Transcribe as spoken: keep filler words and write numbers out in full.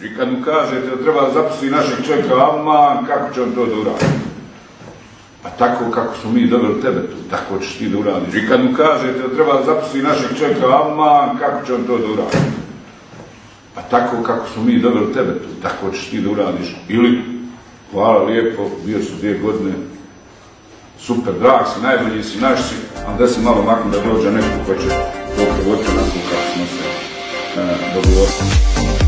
I kad mu kažete da treba zaposliti našeg čovjeka, aman, kako će on to da uradi? A tako kako smo mi doveli tebe tu, tako ćeš ti da uradiš. I kad mu kažete da treba zaposliti našeg čovjeka, aman, kako će on to da uradi? A tako kako smo mi doveli tebe tu, tako ćeš ti da uradiš. Ili, hvala lijepo, bio su dvije godine, super, drag si, najbolji si, naš si, ali da se malo maknu da dođe neko ko će to provoditi onako kako smo se dogovorili.